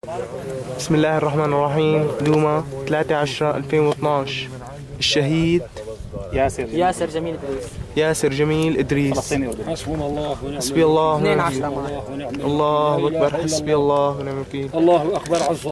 بسم الله الرحمن الرحيم. دوما 3/10/2012. الشهيد ياسر جميل إدريس. ياسر جميل إدريس. حسبنا الله ونعم حسبي الله ونعم الوكيل. 2/10. الله أكبر. حسبي الله ونعم الوكيل. الله أكبر عز